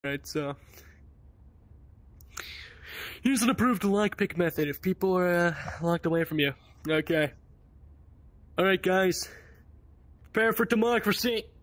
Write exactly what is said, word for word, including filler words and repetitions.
Alright, so use an approved lockpick method if people are uh, locked away from you. Okay. Alright, guys. Prepare for democracy.